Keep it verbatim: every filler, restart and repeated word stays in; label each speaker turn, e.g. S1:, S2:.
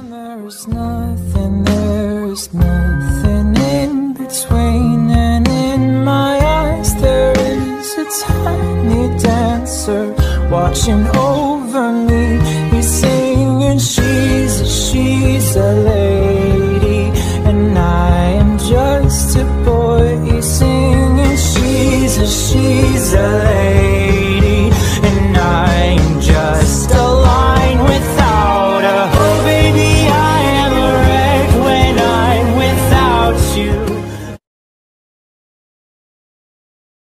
S1: And there's nothing, there's nothing in between. And in my eyes there is a tiny dancer watching over